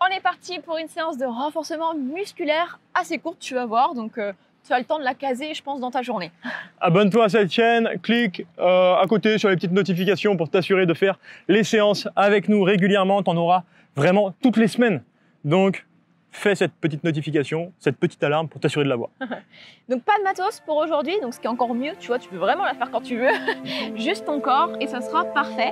est parti pour une séance de renforcement musculaire assez courte, tu vas voir. Donc, tu as le temps de la caser, je pense, dans ta journée. Abonne-toi à cette chaîne, clique à côté sur les petites notifications pour t'assurer de faire les séances avec nous régulièrement. Tu en auras vraiment toutes les semaines. Donc, fais cette petite notification, cette petite alarme pour t'assurer de l'avoir. Donc, pas de matos pour aujourd'hui. Donc, ce qui est encore mieux, tu vois, tu peux vraiment la faire quand tu veux. Juste ton corps et ça sera parfait.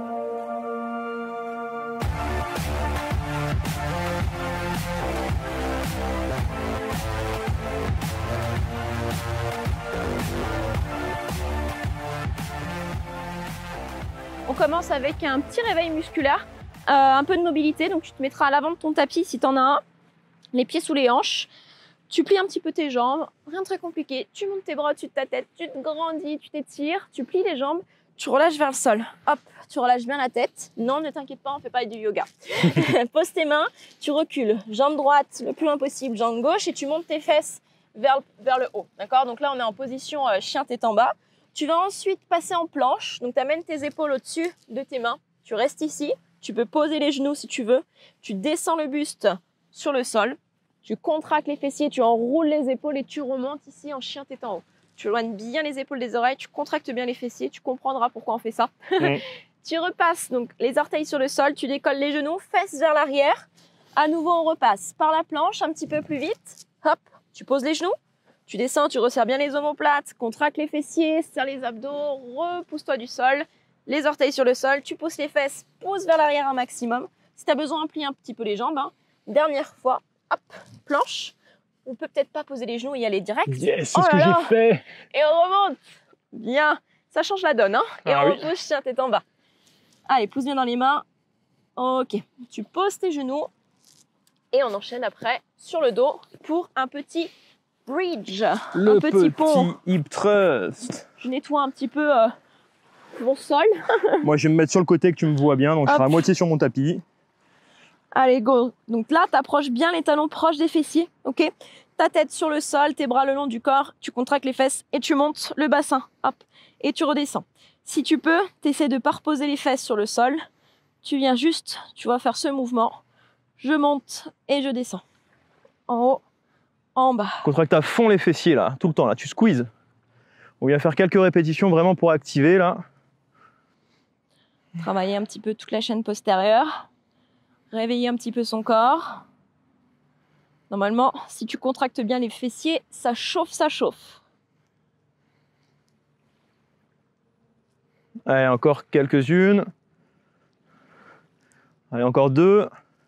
On commence avec un petit réveil musculaire, un peu de mobilité. Donc, tu te mettras à l'avant de ton tapis si tu en as un, les pieds sous les hanches. Tu plies un petit peu tes jambes, rien de très compliqué. Tu montes tes bras au-dessus de ta tête, tu te grandis, tu t'étires, tu plies les jambes, tu relâches vers le sol. Hop, tu relâches bien la tête. Non, ne t'inquiète pas, on ne fait pas du yoga. Pose tes mains, tu recules, jambe droite le plus loin possible, jambe gauche, et tu montes tes fesses vers le haut. D'accord? Donc là, on est en position chien tête en bas. Tu vas ensuite passer en planche, donc tu amènes tes épaules au-dessus de tes mains, tu restes ici, tu peux poser les genoux si tu veux, tu descends le buste sur le sol, tu contractes les fessiers, tu enroules les épaules et tu remontes ici en chien tête en haut. Tu éloignes bien les épaules des oreilles, tu contractes bien les fessiers, tu comprendras pourquoi on fait ça. Tu repasses donc les orteils sur le sol, tu décolles les genoux, fesses vers l'arrière. À nouveau, on repasse par la planche un petit peu plus vite. Hop, tu poses les genoux. Tu descends, tu resserres bien les omoplates, contracte les fessiers, serre les abdos, repousse-toi du sol, les orteils sur le sol, tu pousses les fesses, pousse vers l'arrière un maximum. Si tu as besoin, plie un petit peu les jambes. Dernière fois, hop, planche. On peut peut-être pas poser les genoux et y aller direct. Yes, c'est ce que j'ai fait. Et on remonte. Bien, ça change la donne. Hein, et on repousse, chien tête en bas. Allez, pousse bien dans les mains. Ok, tu poses tes genoux et on enchaîne après sur le dos pour un petit bridge, un petit pont. Hip thrust. Je nettoie un petit peu mon sol. Moi, je vais me mettre sur le côté que tu me vois bien, donc je serai à moitié sur mon tapis. Allez, go. Donc là, tu approches bien les talons proches des fessiers, ok? Ta tête sur le sol, tes bras le long du corps, tu contractes les fesses et tu montes le bassin, hop, et tu redescends. Si tu peux, tu essaies de ne pas reposer les fesses sur le sol. Tu viens juste, tu vas faire ce mouvement. Je monte et je descends. En haut, en bas. Contracte à fond les fessiers là, tout le temps là, tu squeezes. On vient faire quelques répétitions vraiment pour activer là. Travailler un petit peu toute la chaîne postérieure. Réveiller un petit peu son corps. Normalement, si tu contractes bien les fessiers, ça chauffe, ça chauffe. Allez, encore quelques-unes. Allez, encore 2.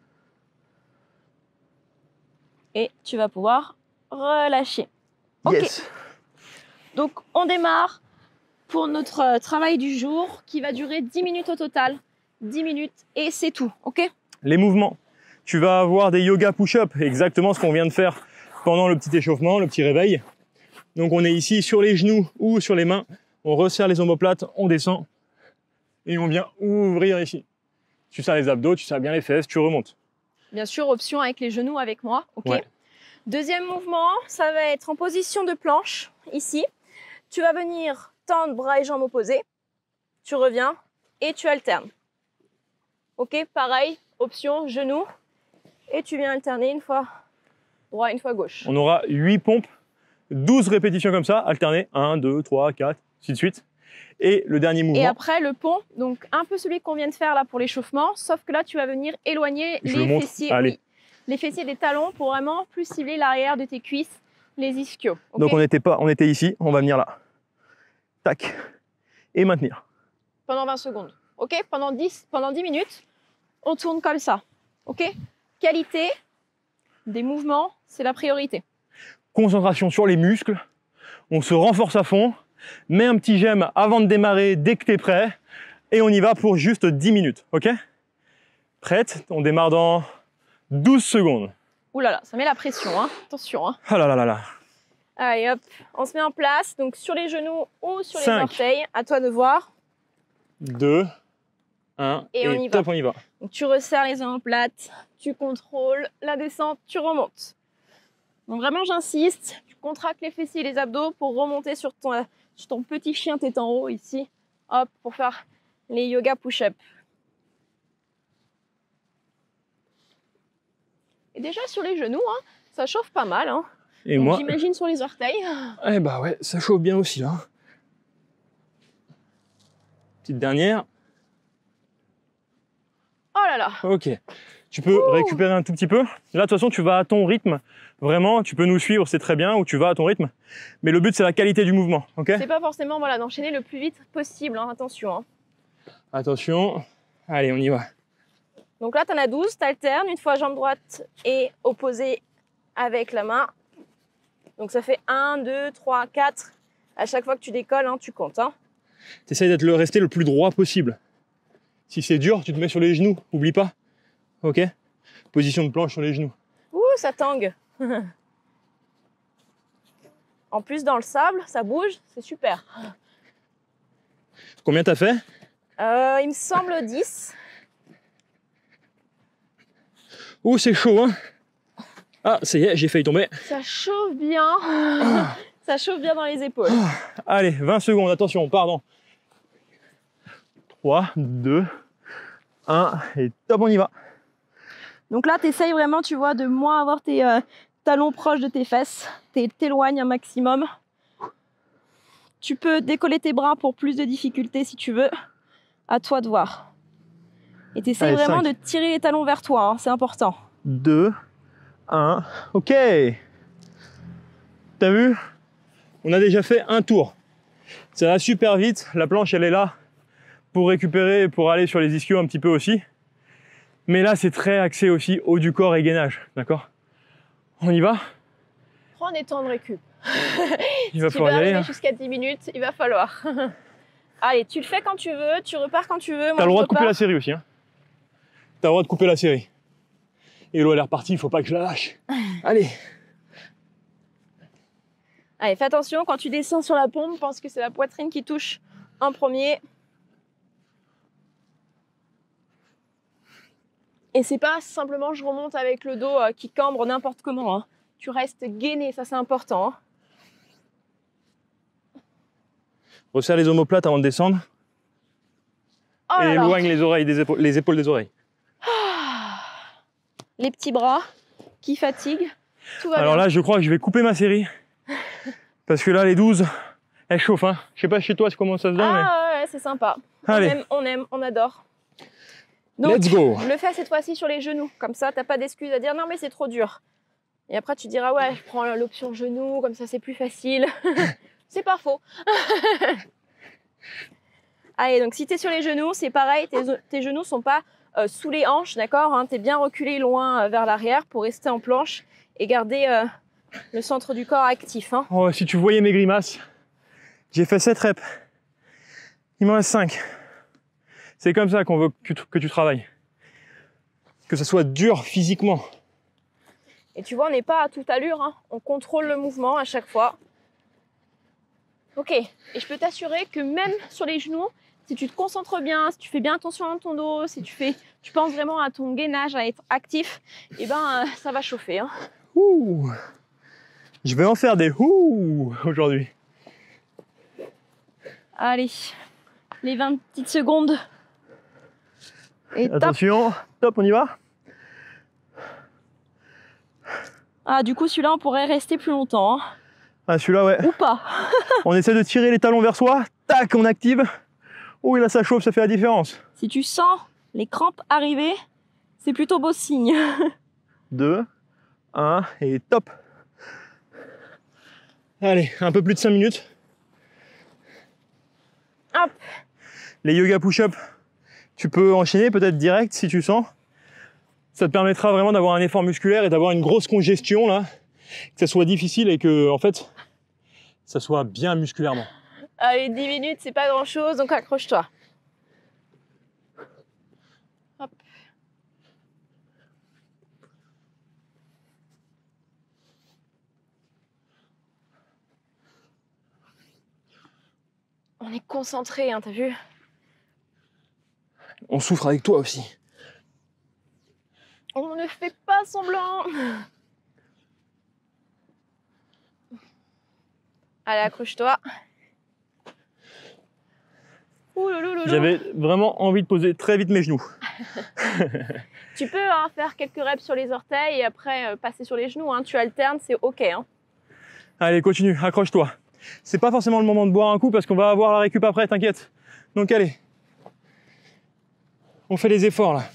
Et tu vas pouvoir relâcher. Yes. Ok. Donc, on démarre pour notre travail du jour qui va durer 10 minutes au total. 10 minutes et c'est tout, ok? Les mouvements. Tu vas avoir des yoga push-up, exactement ce qu'on vient de faire pendant le petit échauffement, le petit réveil. Donc, on est ici sur les genoux ou sur les mains. On resserre les omoplates, on descend et on vient ouvrir ici. Tu serres les abdos, tu serres bien les fesses, tu remontes. Bien sûr, option avec les genoux avec moi, ok? Ouais. Deuxième mouvement, ça va être en position de planche, ici. Tu vas venir tendre bras et jambes opposés. Tu reviens et tu alternes. Ok, pareil, option genoux. Et tu viens alterner une fois droit, une fois gauche. On aura 8 pompes, 12 répétitions comme ça, alternées. 1, 2, 3, 4, ainsi de suite. Et le dernier mouvement. Et après le pont, donc un peu celui qu'on vient de faire là pour l'échauffement, sauf que là tu vas venir éloigner les fessiers, oui, les fessiers des talons pour vraiment plus cibler l'arrière de tes cuisses, les ischios. Okay. Donc on était ici, on va venir là. Tac. Et maintenir. Pendant 20 secondes. Ok, pendant 10 minutes, on tourne comme ça. Ok. Qualité des mouvements, c'est la priorité. Concentration sur les muscles. On se renforce à fond. Mets un petit j'aime avant de démarrer dès que tu es prêt. Et on y va pour juste 10 minutes. Ok? Prête? On démarre dans 12 secondes. Ouh là là, ça met la pression. Hein. Attention. Hein. Ah là là là là. Allez hop, on se met en place. Donc sur les genoux ou sur 5. les orteils. À toi de voir. 2, 1. Et on y top, va. on y va. Donc, tu resserres les omoplates, tu contrôles la descente, tu remontes. Donc vraiment, j'insiste, tu contractes les fessiers et les abdos pour remonter sur ton petit chien tête en haut ici. Hop, pour faire les yoga push-up. Et déjà sur les genoux, hein, ça chauffe pas mal. Hein. Et donc, moi, j'imagine sur les orteils. eh bah ouais, ça chauffe bien aussi là. Petite dernière. Oh là là. Ok. Tu peux récupérer un tout petit peu. Là, de toute façon, tu vas à ton rythme. Vraiment, tu peux nous suivre, c'est très bien, ou tu vas à ton rythme. Mais le but, c'est la qualité du mouvement, ok? C'est pas forcément voilà, d'enchaîner le plus vite possible, hein, attention. Hein. Attention. Allez, on y va. Donc là, tu en as 12, tu alternes, une fois jambe droite et opposée avec la main. Donc ça fait 1, 2, 3, 4. À chaque fois que tu décolles, hein, tu comptes. Hein. Tu essaies d'être resté le plus droit possible. Si c'est dur, tu te mets sur les genoux, oublie pas. Ok? Position de planche sur les genoux. Ouh, ça tangue. En plus, dans le sable, ça bouge, c'est super. Combien t'as fait? Il me semble 10. Ouh, c'est chaud, hein? Ah, ça y est, j'ai failli tomber. Ça chauffe bien. Ça chauffe bien dans les épaules. Allez, 20 secondes, attention, pardon. 3, 2, 1, et top, on y va. Donc là, tu essayes vraiment, tu vois, de moins avoir tes talons proches de tes fesses. T'éloignes un maximum. Tu peux décoller tes bras pour plus de difficulté si tu veux. À toi de voir. Et tu essayes vraiment 5. de tirer les talons vers toi, hein, c'est important. 2, 1, ok. T'as vu? On a déjà fait un tour. Ça va super vite, la planche elle est là pour récupérer, pour aller sur les ischios un petit peu aussi. Mais là c'est très axé aussi haut du corps et gainage, d'accord? On y va? Prends des temps de récup. Il va Si tu falloir veux y aller. arriver Hein. jusqu'à 10 minutes, il va falloir. Allez, tu le fais quand tu veux, tu repars quand tu veux. T'as le droit de couper la série aussi. Hein. T'as le droit de couper la série. Et l'eau elle est repartie, il faut pas que je la lâche. Allez. Allez, fais attention, quand tu descends sur la pompe, pense que c'est la poitrine qui touche en premier. Et c'est pas simplement je remonte avec le dos qui cambre n'importe comment. Hein. Tu restes gainé, ça c'est important. Hein. Resserre les omoplates avant de descendre. Oh et là là. éloigne les oreilles les épaules des oreilles. Les petits bras qui fatiguent. Tout va Alors bien. là, je crois que je vais couper ma série. Parce que là, les 12, elles chauffent. Hein. Je sais pas chez toi comment ça se donne. Ah ouais, c'est sympa. Allez. On aime, on adore. Donc, Let's go. le fais cette fois-ci sur les genoux. Comme ça, t'as pas d'excuse à dire non mais c'est trop dur. Et après, tu diras ouais, je prends l'option genoux, comme ça c'est plus facile. C'est pas faux. Allez, donc si tu es sur les genoux, c'est pareil, tes genoux sont pas sous les hanches, d'accord hein, tu es bien reculé loin vers l'arrière pour rester en planche et garder le centre du corps actif. Hein. Oh, si tu voyais mes grimaces, j'ai fait 7 reps. Il m'en reste 5. C'est comme ça qu'on veut que tu travailles. Que ça soit dur physiquement. Et tu vois, on n'est pas à toute allure, hein. On contrôle le mouvement à chaque fois. Ok, et je peux t'assurer que même sur les genoux, si tu te concentres bien, si tu fais bien attention à ton dos, si tu penses vraiment à ton gainage, à être actif, et ben ça va chauffer. Hein. Ouh. Je vais en faire des ouh aujourd'hui. Allez, les 20 petites secondes. Et top. Attention, top, on y va. Ah, du coup, celui-là, on pourrait rester plus longtemps. Hein. Ah, celui-là, ouais. Ou pas. On essaie de tirer les talons vers soi. Tac, on active. Oh, et là, ça chauffe, ça fait la différence. Si tu sens les crampes arriver, c'est plutôt beau signe. 2, 1, et top. Allez, un peu plus de 5 minutes. Hop. Les yoga push-up, tu peux enchaîner peut-être direct si tu sens. Ça te permettra vraiment d'avoir un effort musculaire et d'avoir une grosse congestion là. Que ça soit difficile et que, en fait, ça soit bien musculairement. Allez, 10 minutes, c'est pas grand-chose, donc accroche-toi. Hop. On est concentré, hein, t'as vu? On souffre avec toi aussi. On ne fait pas semblant. Allez, accroche-toi. J'avais vraiment envie de poser très vite mes genoux. Tu peux hein, faire quelques reps sur les orteils et après passer sur les genoux. Hein. Tu alternes, c'est OK. Hein. Allez, continue, accroche-toi. C'est pas forcément le moment de boire un coup parce qu'on va avoir la récup après, t'inquiète. Donc allez. On fait les efforts là.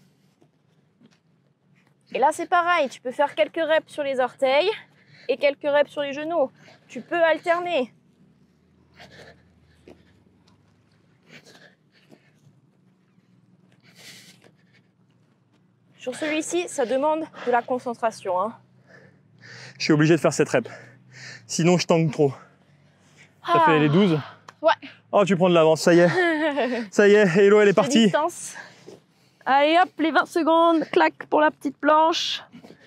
Et là, c'est pareil. Tu peux faire quelques reps sur les orteils et quelques reps sur les genoux. Tu peux alterner. Sur celui-ci, ça demande de la concentration. Hein. Je suis obligé de faire cette rep. Sinon, je tangue trop. Ça fait les 12 ? Ouais. Oh, tu prends de l'avance, ça y est. Ça y est, Hello, elle est partie. Distance. Allez hop, les 20 secondes, clac pour la petite planche.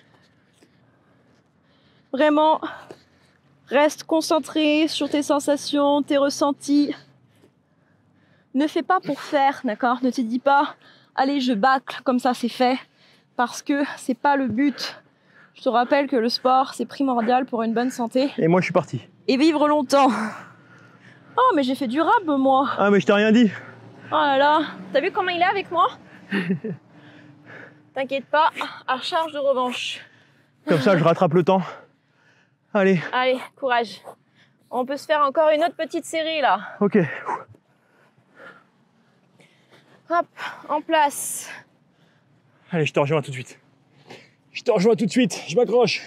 Vraiment, reste concentré sur tes sensations, tes ressentis. Ne fais pas pour faire, d'accord? Ne te dis pas, allez, je bâcle, comme ça c'est fait. Parce que c'est pas le but. Je te rappelle que le sport, c'est primordial pour une bonne santé. Et moi, je suis parti. Et vivre longtemps. Oh, mais j'ai fait du rap, moi. Ah, mais je t'ai rien dit. Oh là là, t'as vu comment il est avec moi? T'inquiète pas, à charge de revanche. Comme ça, je rattrape le temps. Allez. Allez, courage. On peut se faire encore une autre petite série là. Ok. Hop, en place. Allez, je te rejoins tout de suite. Je te rejoins tout de suite, je m'accroche.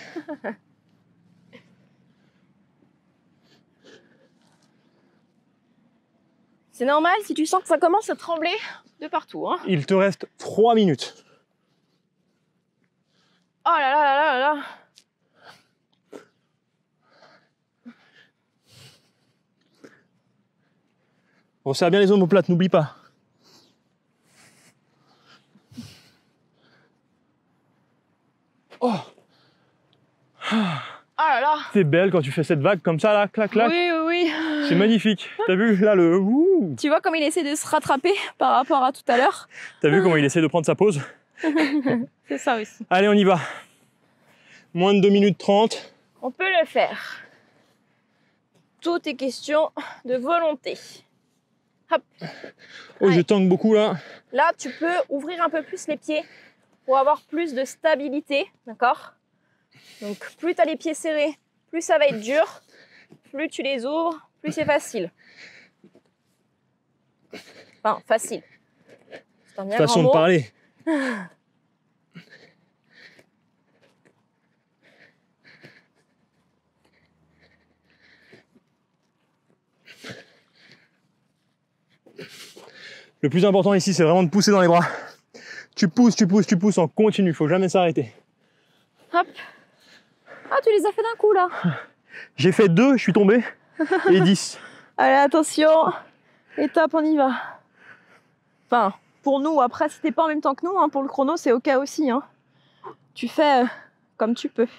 C'est normal si tu sens que ça commence à trembler de partout. Hein. Il te reste 3 minutes. Oh là là là là là là. Resserre bien les omoplates, n'oublie pas. Oh. Oh là là. C'est belle quand tu fais cette vague comme ça là, clac clac. Oui, oui, oui. C'est magnifique. T'as vu là le ouh. Tu vois comme il essaie de se rattraper par rapport à tout à l'heure. T'as vu comment il essaie de prendre sa pause. C'est ça aussi. Allez, on y va. Moins de 2 minutes 30. On peut le faire. Tout est question de volonté. Hop. Oh, Allez. je tangue beaucoup là. Là, tu peux ouvrir un peu plus les pieds pour avoir plus de stabilité, d'accord? Donc, plus tu as les pieds serrés, plus ça va être dur. Plus tu les ouvres, plus c'est facile. Enfin, facile. C'est un bien grand Façon de mot. parler. Le plus important ici, c'est vraiment de pousser dans les bras. Tu pousses, tu pousses, tu pousses en continu. Il faut jamais s'arrêter. Hop. Ah, tu les as fait d'un coup, là. J'ai fait 2, je suis tombé. Et 10. Allez, attention. Étape, on y va. Enfin, pour nous, après, si t'es pas en même temps que nous, hein, pour le chrono, c'est OK aussi. Hein. Tu fais comme tu peux.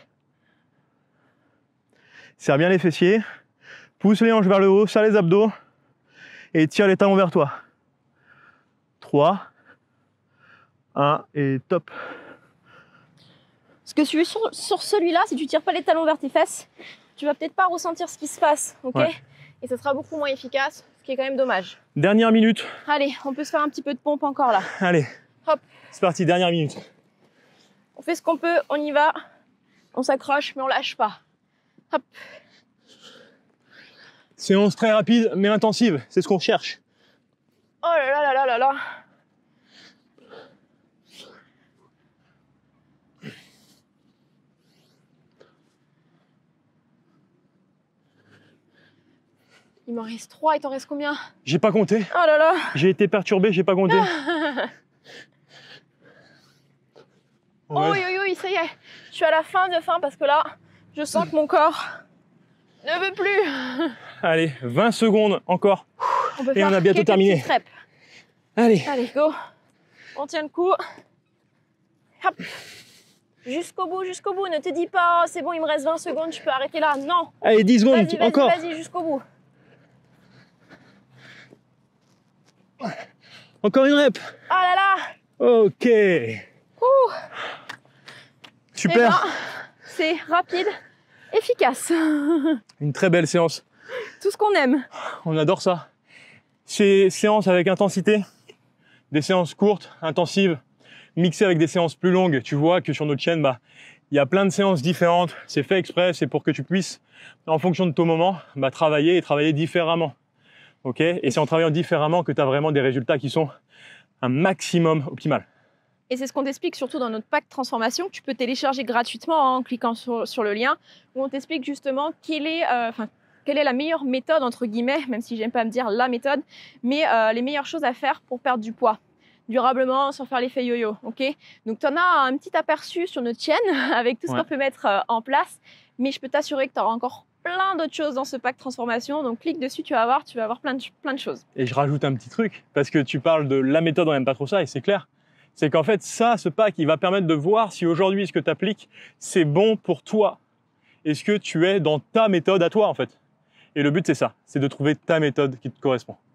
Serre bien les fessiers. Pousse les hanches vers le haut, serre les abdos. Et tire les talons vers toi. 3, 1 et top. Parce que sur celui-là, si tu tires pas les talons vers tes fesses, tu vas peut-être pas ressentir ce qui se passe, ok? Ouais. Et ça sera beaucoup moins efficace, ce qui est quand même dommage. Dernière minute. Allez, on peut se faire un petit peu de pompe encore là. Allez. Hop. C'est parti, dernière minute. On fait ce qu'on peut, on y va. On s'accroche, mais on lâche pas. Hop. Séance très rapide mais intensive, c'est ce qu'on cherche. Oh là là là là là là. Il m'en reste 3, il t'en reste combien? J'ai pas compté. Oh là là. J'ai été perturbé, j'ai pas compté. Oh oui, oui, oui, ça y est. Je suis à la fin de fin parce que là, je sens que mon corps ne veut plus. Allez, 20 secondes encore. On peut Et faire on a bientôt quelques terminé. petites reps. Allez. Allez, go. On tient le coup. Hop. Jusqu'au bout, jusqu'au bout. Ne te dis pas, oh, c'est bon, il me reste 20 secondes, je peux arrêter là. Non. Allez, 10 secondes, Vas-y, vas-y, encore. vas-y, jusqu'au bout. Encore une rep. Ah là là. Ok. Ouh. Super. Eh ben, c'est rapide, efficace. Une très belle séance. Tout ce qu'on aime. On adore ça. Ces séances avec intensité des séances courtes, intensives, mixées avec des séances plus longues. Tu vois que sur notre chaîne, il y a plein de séances différentes. C'est fait exprès, c'est pour que tu puisses, en fonction de ton moment, travailler et travailler différemment. Ok? Et c'est en travaillant différemment que tu as vraiment des résultats qui sont un maximum optimal. Et c'est ce qu'on t'explique surtout dans notre pack transformation que tu peux télécharger gratuitement en cliquant sur le lien, où on t'explique justement quelle est la meilleure méthode, entre guillemets, même si j'aime pas me dire la méthode, mais les meilleures choses à faire pour perdre du poids durablement sans faire l'effet yo-yo. Okay, donc tu en as un petit aperçu sur notre chaîne avec tout ce qu'on peut mettre en place, mais je peux t'assurer que tu auras encore plein d'autres choses dans ce pack transformation. Donc clique dessus, tu vas voir plein de choses. Et je rajoute un petit truc, parce que tu parles de la méthode, on n'aime pas trop ça, et c'est clair. C'est qu'en fait, ce pack, il va permettre de voir si aujourd'hui, ce que tu appliques, c'est bon pour toi. Est-ce que tu es dans ta méthode à toi, en fait? Et le but, c'est ça, c'est de trouver ta méthode qui te correspond.